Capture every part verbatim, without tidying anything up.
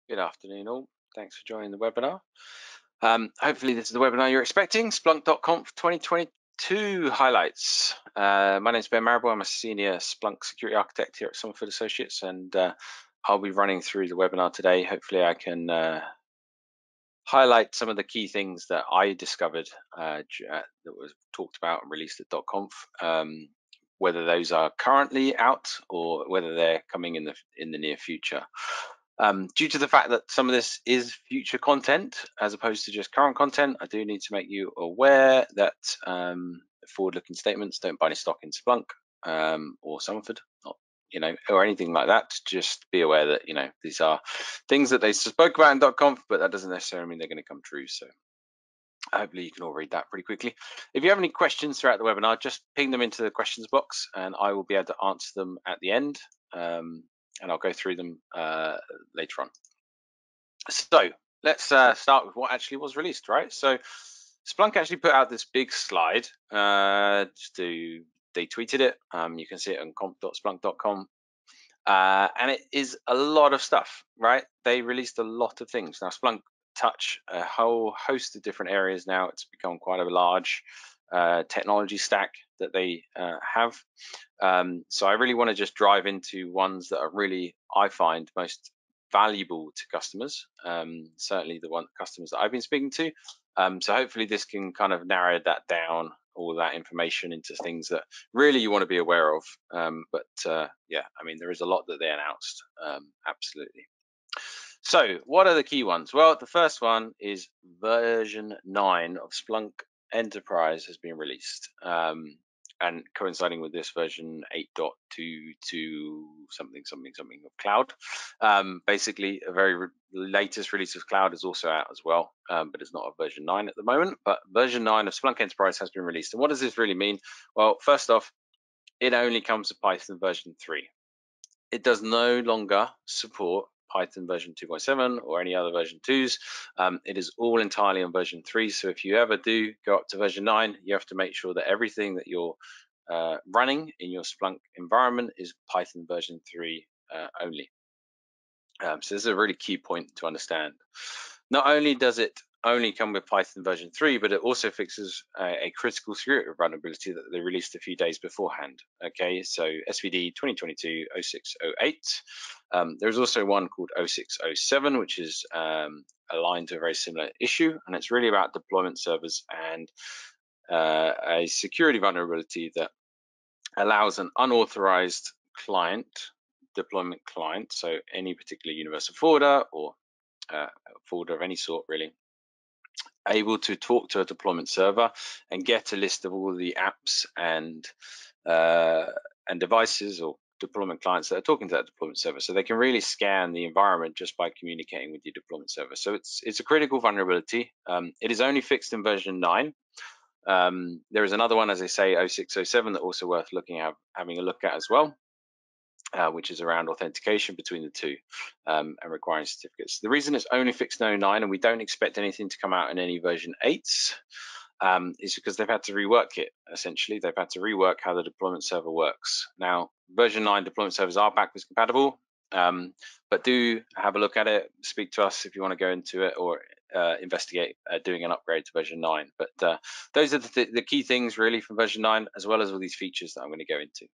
Good afternoon, all. Thanks for joining the webinar. Um, hopefully, this is the webinar you're expecting. Splunk dot conf twenty twenty-two highlights. Uh, my name is Ben Marrable. I'm a senior Splunk Security Architect here at Somerford Associates, and uh, I'll be running through the webinar today. Hopefully, I can uh, highlight some of the key things that I discovered uh, that was talked about and released at .conf. Um, whether those are currently out or whether they're coming in the in the near future. Um, due to the fact that some of this is future content as opposed to just current content, I do need to make you aware that um, forward-looking statements don't buy any stock in Splunk um, or Somerford, not, you know, or anything like that. Just be aware that, you know, these are things that they spoke about in .conf, but that doesn't necessarily mean they're going to come true. So hopefully you can all read that pretty quickly. If you have any questions throughout the webinar, just ping them into the questions box and I will be able to answer them at the end. Um, and I'll go through them uh, later on. So let's uh, start with what actually was released, right? So Splunk actually put out this big slide. Uh, just to, they tweeted it. Um, you can see it on conf dot splunk dot com. Uh, and it is a lot of stuff, right? They released a lot of things. Now, Splunk touch a whole host of different areas now. It's become quite a large uh, technology stack that they uh, have. Um, so I really want to just drive into ones that are really, I find, most valuable to customers, um, certainly the one customers that I've been speaking to. Um, so hopefully this can kind of narrow that down, all that information into things that really you want to be aware of. Um, but uh, yeah, I mean, there is a lot that they announced, um, absolutely. So what are the key ones? Well, the first one is version nine of Splunk Enterprise has been released. Um, and coinciding with this, version eight point two two something something something of cloud. Um, basically, a very re latest release of cloud is also out as well, um, but it's not a version nine at the moment. But version nine of Splunk Enterprise has been released. And what does this really mean? Well, first off, it only comes to Python version three. It does no longer support Python version two point seven or any other version twos. Um, it is all entirely on version three. So if you ever do go up to version nine, you have to make sure that everything that you're uh, running in your Splunk environment is Python version three uh, only. Um, so this is a really key point to understand. Not only does it only come with Python version three, but it also fixes a, a critical security vulnerability that they released a few days beforehand. Okay, so S V D twenty twenty-two oh six oh eight. Um, there's also one called oh six oh seven, which is um, aligned to a very similar issue, and it's really about deployment servers and uh, a security vulnerability that allows an unauthorized client, deployment client, so any particular universal forwarder or uh, forwarder of any sort really, able to talk to a deployment server and get a list of all the apps and uh, and devices or deployment clients that are talking to that deployment server. So they can really scan the environment just by communicating with your deployment server. So it's it's a critical vulnerability. Um, it is only fixed in version nine. Um, there is another one, as I say, oh six oh seven, that also worth looking at, having a look at as well. Uh, which is around authentication between the two um, and requiring certificates. The reason it's only fixed in oh nine and we don't expect anything to come out in any version eights um, is because they've had to rework it, essentially. They've had to rework how the deployment server works. Now, version nine deployment servers are backwards compatible, um, but do have a look at it. Speak to us if you want to go into it or uh, investigate uh, doing an upgrade to version nine. But uh, those are the, th the key things really from version nine, as well as all these features that I'm going to go into.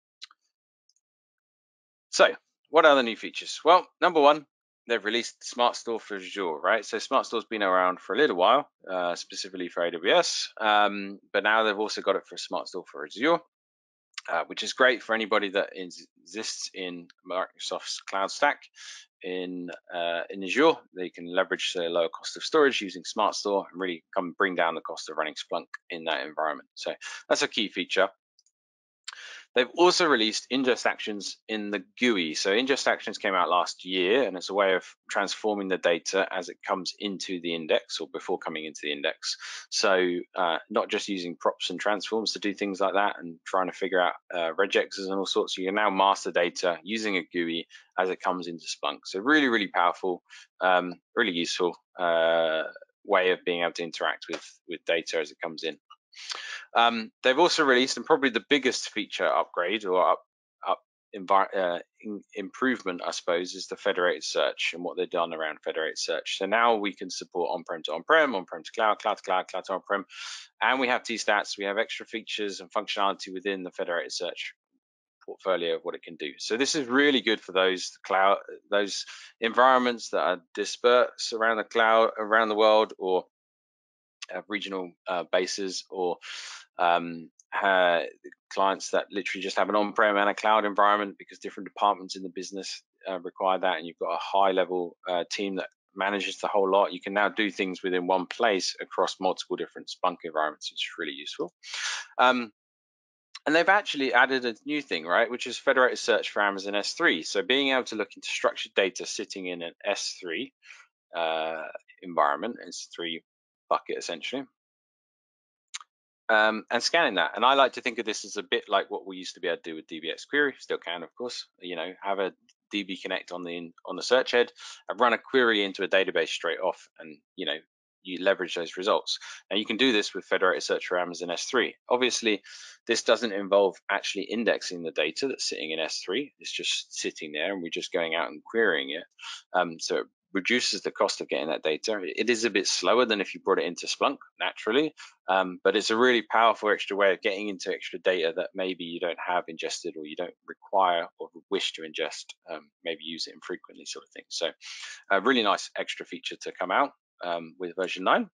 So what are the new features? Well, number one, they've released Smart Store for Azure, right? So Smart Store's been around for a little while, uh, specifically for A W S, um, but now they've also got it for Smart Store for Azure, uh, which is great for anybody that exists in Microsoft's cloud stack. In uh, in Azure, they can leverage the lower cost of storage using Smart Store and really come bring down the cost of running Splunk in that environment. So that's a key feature. They've also released ingest actions in the G U I. So ingest actions came out last year, and it's a way of transforming the data as it comes into the index or before coming into the index. So uh, not just using props and transforms to do things like that and trying to figure out uh, regexes and all sorts. You can now master data using a G U I as it comes into Splunk. So really, really powerful, um, really useful uh, way of being able to interact with, with data as it comes in. Um, they've also released, and probably the biggest feature upgrade or up, up uh, in improvement, I suppose, is the federated search and what they've done around federated search. So now we can support on-prem to on-prem, on-prem to cloud, cloud to cloud, cloud to on-prem, and we have T stats. We have extra features and functionality within the federated search portfolio of what it can do. So this is really good for those cloud, those environments that are dispersed around the cloud, around the world, or have regional uh, bases, or um, uh, clients that literally just have an on-prem and a cloud environment because different departments in the business uh, require that, and you've got a high-level uh, team that manages the whole lot. You can now do things within one place across multiple different Splunk environments, which is really useful. Um, and they've actually added a new thing, right, which is federated search for Amazon S three. So being able to look into structured data sitting in an S three uh, environment, S three bucket essentially, um, and scanning that. And I like to think of this as a bit like what we used to be able to do with D B X Query, still can, of course. You know, have a D B Connect on the on the search head and run a query into a database straight off, and you know, you leverage those results. Now you can do this with federated search for Amazon S three. Obviously, this doesn't involve actually indexing the data that's sitting in S three. It's just sitting there, and we're just going out and querying it. Um, so it reduces the cost of getting that data. It is a bit slower than if you brought it into Splunk, naturally, um, but it's a really powerful extra way of getting into extra data that maybe you don't have ingested, or you don't require or wish to ingest, um, maybe use it infrequently, sort of thing. So a really nice extra feature to come out um, with version nine.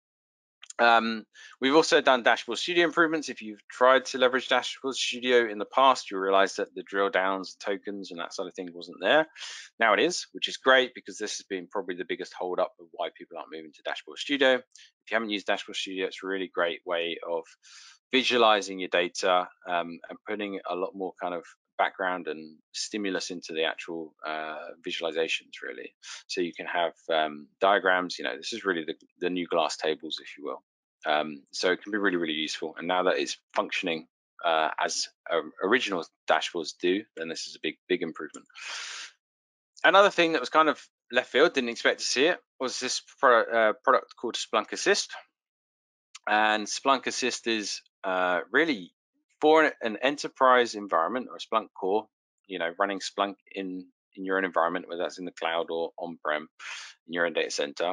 Um, we've also done Dashboard Studio improvements. If you've tried to leverage Dashboard Studio in the past, you realize that the drill downs, tokens, and that sort of thing wasn't there. Now it is, which is great, because this has been probably the biggest hold up of why people aren't moving to Dashboard Studio. If you haven't used Dashboard Studio, it's a really great way of visualizing your data um, and putting a lot more kind of background and stimulus into the actual uh, visualizations, really. So you can have um, diagrams. You know, this is really the, the new glass tables, if you will. Um, so it can be really, really useful. And now that it's functioning uh, as uh, original dashboards do, then this is a big, big improvement. Another thing that was kind of left field, didn't expect to see it, was this pro uh, product called Splunk Assist. And Splunk Assist is uh, really for an enterprise environment, or a Splunk core, you know, running Splunk in, in your own environment, whether that's in the cloud or on-prem in your own data center.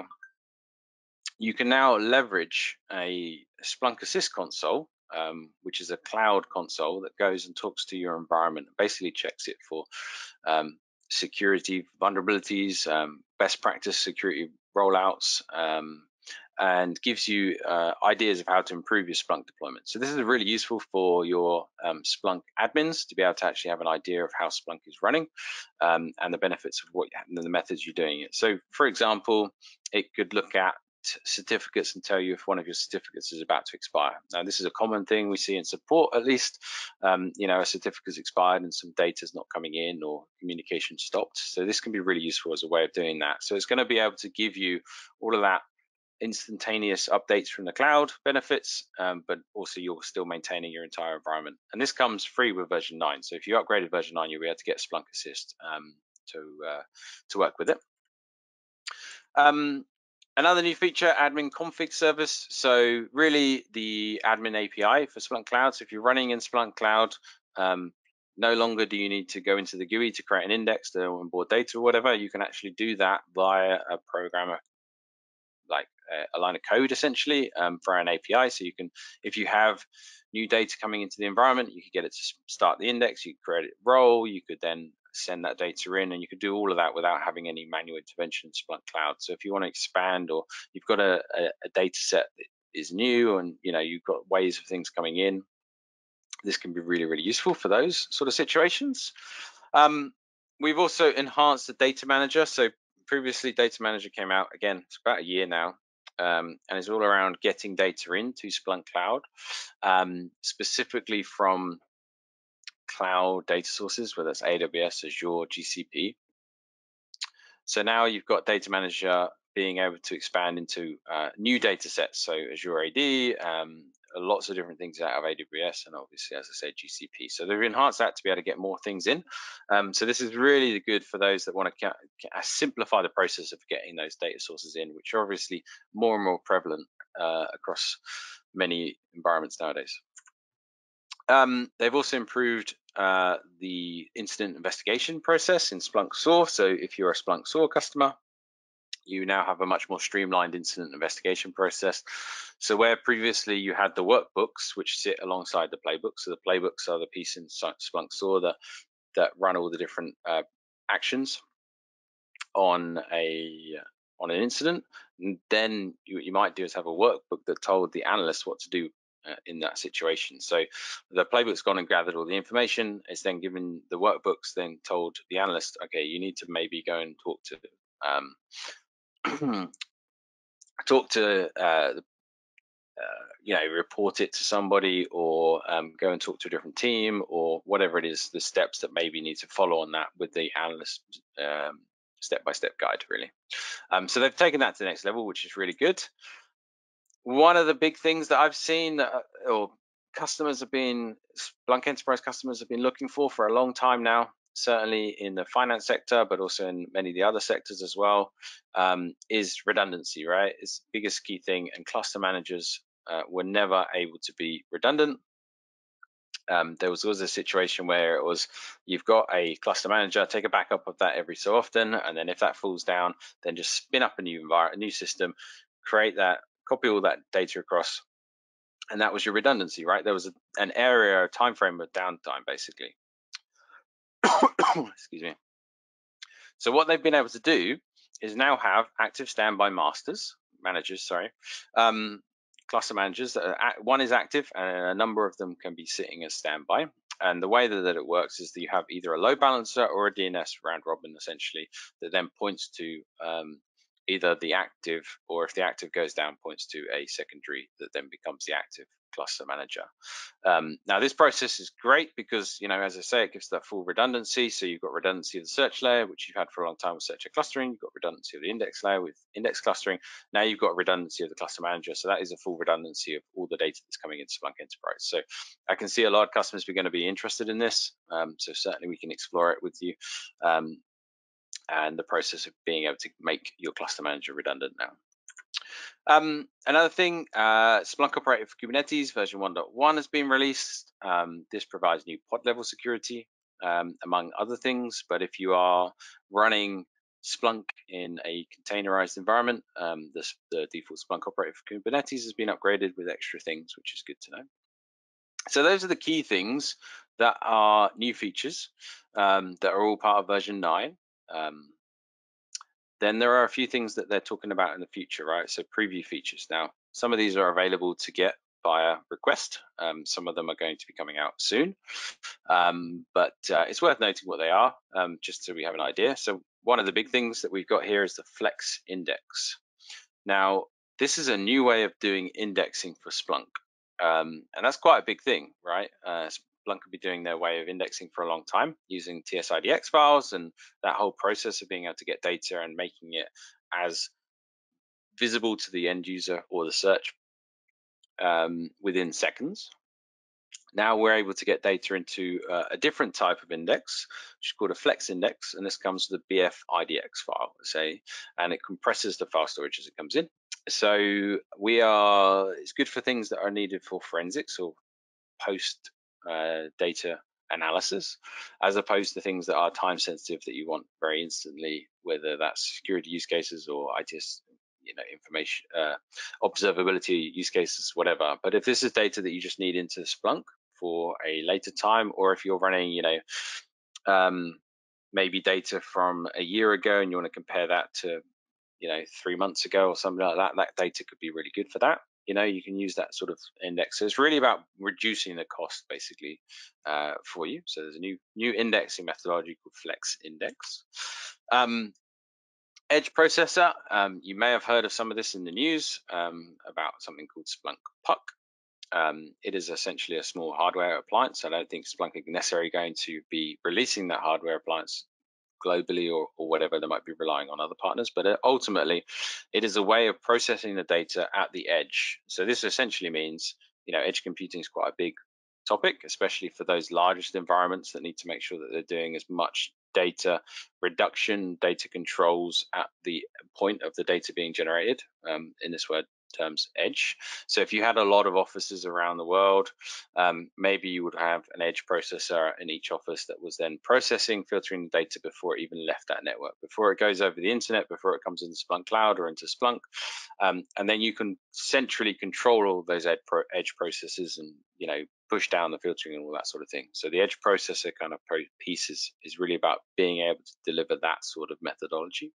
You can now leverage a Splunk Assist console, um, which is a cloud console that goes and talks to your environment, basically checks it for um, security vulnerabilities, um, best practice security rollouts, um, and gives you uh, ideas of how to improve your Splunk deployment. So this is really useful for your um, Splunk admins to be able to actually have an idea of how Splunk is running um, and the benefits of what and the methods you're doing it. So for example, it could look at certificates and tell you if one of your certificates is about to expire. Now, this is a common thing we see in support, at least. Um, you know, a certificate's expired and some data's not coming in, or communication stopped. So this can be really useful as a way of doing that. So it's going to be able to give you all of that instantaneous updates from the cloud benefits, um, but also you're still maintaining your entire environment. And this comes free with version nine. So if you upgraded version nine, you'll be able to get Splunk Assist um, to uh, to work with it. Um, Another new feature, admin config service. So really the admin A P I for Splunk Cloud. So if you're running in Splunk Cloud, um, no longer do you need to go into the G U I to create an index to onboard data or whatever. You can actually do that via a programmer, like a line of code essentially, um, for an A P I. So you can, if you have new data coming into the environment, you could get it to start the index, you could create a role, you could then send that data in, and you could do all of that without having any manual intervention in Splunk Cloud. So if you want to expand, or you've got a, a, a data set that is new, and you know you've got ways of things coming in, this can be really, really useful for those sort of situations. Um, we've also enhanced the data manager. So previously, data manager came out, again, it's about a year now, um, and it's all around getting data into Splunk Cloud, um, specifically from cloud data sources, whether it's A W S, Azure, G C P. So now you've got data manager being able to expand into uh, new data sets, so Azure A D, um, lots of different things out of A W S, and obviously, as I said, G C P. So they've enhanced that to be able to get more things in. Um, so this is really good for those that want to simplify the process of getting those data sources in, which are obviously more and more prevalent uh, across many environments nowadays. Um, they've also improved uh, the incident investigation process in Splunk S O A R. So if you're a Splunk S O A R customer, you now have a much more streamlined incident investigation process. So where previously you had the workbooks, which sit alongside the playbooks, so the playbooks are the piece in Splunk S O A R that, that run all the different uh, actions on a on an incident. And then you, you might do is have a workbook that told the analyst what to do uh, in that situation. So the playbook's gone and gathered all the information. It's then given the workbooks, then told the analyst, okay, you need to maybe go and talk to um, talk to uh, uh, you know, report it to somebody, or um, go and talk to a different team, or whatever it is, the steps that maybe need to follow on that with the analyst um, step-by-step guide, really. Um, so they've taken that to the next level, which is really good. One of the big things that I've seen, that, or customers have been, Splunk Enterprise customers have been looking for for a long time now, certainly in the finance sector, but also in many of the other sectors as well, um, is redundancy, right? It's the biggest key thing, and cluster managers uh, were never able to be redundant. Um, there was always a situation where it was, you've got a cluster manager, take a backup of that every so often, and then if that falls down, then just spin up a new environment, a new system, create that, copy all that data across, and that was your redundancy, right? There was a, an area, a time frame of downtime, basically. Excuse me. So what they've been able to do is now have active standby masters, managers, sorry, um, cluster managers. That are, one is active, and a number of them can be sitting as standby. And the way that, that it works is that you have either a load balancer or a D N S round robin, essentially, that then points to um, either the active, or if the active goes down, points to a secondary that then becomes the active cluster manager. Um, now, this process is great because, you know, as I say, it gives that full redundancy. So you've got redundancy of the search layer, which you've had for a long time with search and clustering. You've got redundancy of the index layer with index clustering. Now you've got redundancy of the cluster manager. So that is a full redundancy of all the data that's coming into Splunk Enterprise. So I can see a lot of customers are going to be interested in this. Um, so certainly we can explore it with you. Um, and the process of being able to make your cluster manager redundant now. Um, another thing, uh, Splunk Operator for Kubernetes version one point one has been released. Um, this provides new pod level security, um, among other things. But if you are running Splunk in a containerized environment, um, this, the default Splunk Operator for Kubernetes has been upgraded with extra things, which is good to know. So those are the key things that are new features um, that are all part of version nine. Um, Then there are a few things that they're talking about in the future, right? So preview features. Now, some of these are available to get via request. Um, some of them are going to be coming out soon. Um, but uh, it's worth noting what they are, um, just so we have an idea. So one of the big things that we've got here is the Flex Index. Now, this is a new way of doing indexing for Splunk. Um, and that's quite a big thing, right? Uh, Splunk could be doing their way of indexing for a long time using T S I D X files, and that whole process of being able to get data and making it as visible to the end user or the search um, within seconds. Now we're able to get data into uh, a different type of index, which is called a flex index, and this comes with a B F I D X file, say, and it compresses the file storage as it comes in. So we are, it's good for things that are needed for forensics or post uh, data analysis, as opposed to things that are time sensitive that you want very instantly, whether that's security use cases or I T S, you know, information, uh, observability use cases, whatever. But if this is data that you just need into Splunk for a later time, or if you're running, you know, um, maybe data from a year ago and you want to compare that to, you know, three months ago or something like that, that data could be really good for that. You know, you can use that sort of index. So it's really about reducing the cost, basically, uh, for you. So there's a new new indexing methodology called Flex Index. Um, Edge processor, um, you may have heard of some of this in the news um, about something called Splunk Puck. Um, it is essentially a small hardware appliance. I don't think Splunk are necessarily going to be releasing that hardware appliance globally or, or whatever. They might be relying on other partners, but ultimately it is a way of processing the data at the edge. So this essentially means, you know, edge computing is quite a big topic, especially for those largest environments that need to make sure that they're doing as much data reduction, data controls at the point of the data being generated, um, in this word terms edge. So if you had a lot of offices around the world, um, maybe you would have an edge processor in each office that was then processing, filtering the data before it even left that network, before it goes over the internet, before it comes into Splunk Cloud or into Splunk. Um, and then you can centrally control all those edge, pro edge processes and, you know, push down the filtering and all that sort of thing. So the edge processor kind of piece is, is really about being able to deliver that sort of methodology.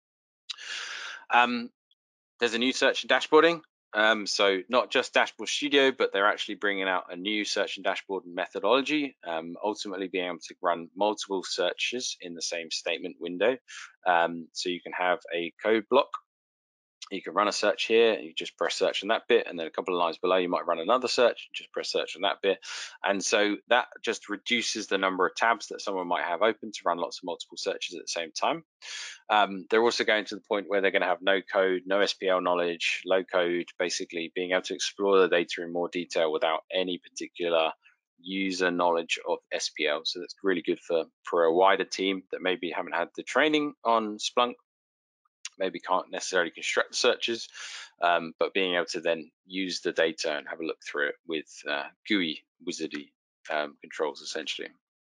Um, there's a new search and dashboarding. Um, so not just Dashboard Studio, but they're actually bringing out a new search and dashboard methodology, um, ultimately being able to run multiple searches in the same statement window. Um, so you can have a code block. You can run a search here, you just press search on that bit, and then a couple of lines below you might run another search, just press search on that bit. And so that just reduces the number of tabs that someone might have open to run lots of multiple searches at the same time. Um, they're also going to the point where they're going to have no code, no S P L knowledge, low code, basically being able to explore the data in more detail without any particular user knowledge of S P L. So that's really good for, for a wider team that maybe haven't had the training on Splunk, maybe can't necessarily construct the searches, um, but being able to then use the data and have a look through it with uh, G U I wizardy um, controls, essentially.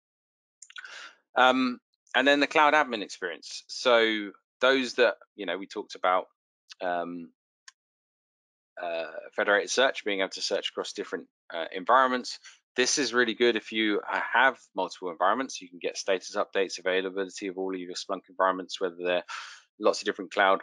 Um, and then the cloud admin experience. So those that, you know, we talked about um, uh, federated search, being able to search across different uh, environments. This is really good if you have multiple environments. You can get status updates, availability of all of your Splunk environments, whether they're lots of different cloud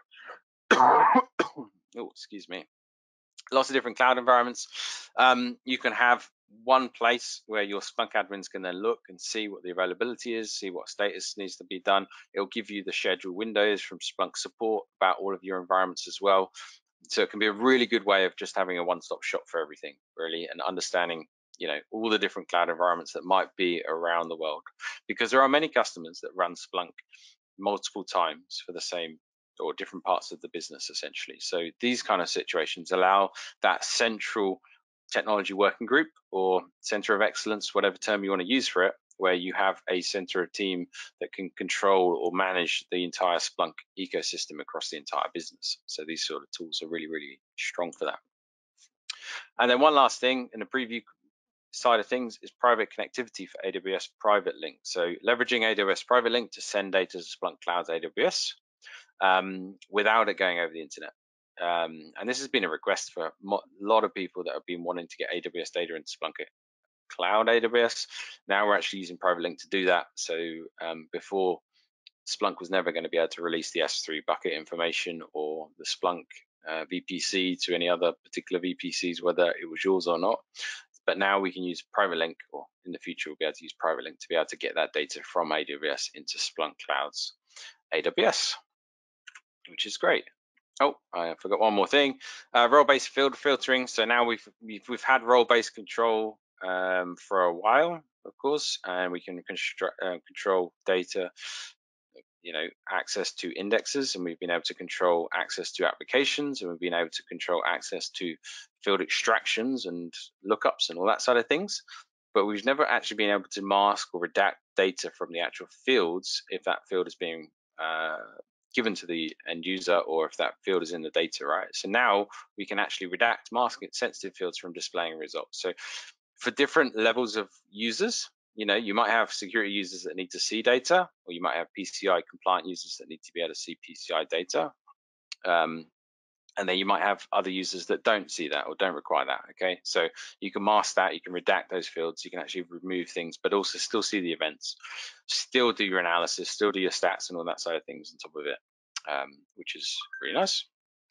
oh, excuse me, lots of different cloud environments. Um, you can have one place where your Splunk admins can then look and see what the availability is, see what status needs to be done. It'll give you the schedule windows from Splunk support about all of your environments as well. So it can be a really good way of just having a one-stop shop for everything, really, and understanding, you know, all the different cloud environments that might be around the world, because there are many customers that run Splunk multiple times for the same or different parts of the business, essentially. So these kind of situations allow that central technology working group or center of excellence, whatever term you want to use for it, where you have a center of team that can control or manage the entire Splunk ecosystem across the entire business. So these sort of tools are really, really strong for that. And then one last thing in the preview side of things is private connectivity for A W S Private Link. So leveraging A W S Private Link to send data to Splunk Cloud's A W S um, without it going over the internet. Um, and this has been a request for a lot of people that have been wanting to get A W S data into Splunk Cloud A W S. Now we're actually using Private Link to do that. So um, before, Splunk was never going to be able to release the S three bucket information or the Splunk uh, V P C to any other particular V P Cs, whether it was yours or not. But now we can use Private Link, or in the future we'll be able to use Private Link to be able to get that data from A W S into Splunk Cloud's A W S, which is great. Oh, I forgot one more thing. Uh, role-based field filtering. So now we've we've, we've had role-based control um, for a while, of course, and we can construct, uh, control data, you know, access to indexes, and we've been able to control access to applications, and we've been able to control access to field extractions and lookups and all that side of things. But we've never actually been able to mask or redact data from the actual fields if that field is being uh, given to the end user, or if that field is in the data, right? So now we can actually redact, mask sensitive fields from displaying results. So for different levels of users, you know, you might have security users that need to see data, or you might have P C I compliant users that need to be able to see P C I data. Um, and then you might have other users that don't see that or don't require that, okay? So you can mask that, you can redact those fields, you can actually remove things, but also still see the events, still do your analysis, still do your stats and all that side of things on top of it, um, which is really nice.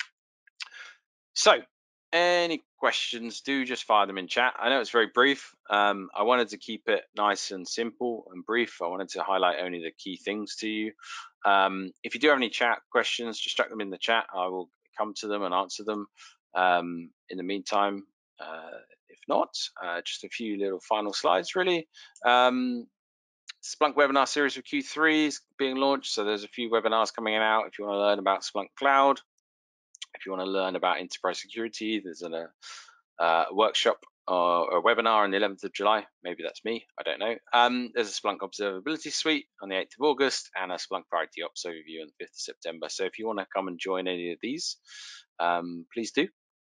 So any questions, do just fire them in chat. I know it's very brief. Um, I wanted to keep it nice and simple and brief. I wanted to highlight only the key things to you. Um, if you do have any chat questions, just chuck them in the chat. I will come to them and answer them. Um, in the meantime, uh, if not, uh, just a few little final slides, really. Um, Splunk webinar series for Q three is being launched. So there's a few webinars coming out if you want to learn about Splunk Cloud. If you want to learn about enterprise security, there's a uh, workshop or a webinar on the eleventh of July. Maybe that's me, I don't know. Um, there's a Splunk Observability Suite on the eighth of August and a Splunk Priority Ops overview on the fifth of September. So if you want to come and join any of these, um, please do.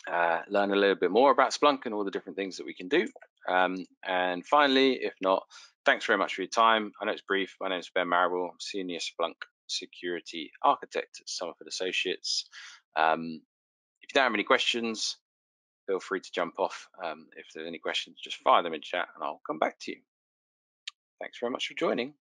uh, learn a little bit more about Splunk and all the different things that we can do. Um, and finally, if not, thanks very much for your time. I know it's brief. My name is Ben Marrable. I'm Senior Splunk Security Architect at Somerford Associates. Um, if you don't have any questions, feel free to jump off. Um, if there's any questions, just fire them in chat and I'll come back to you. Thanks very much for joining.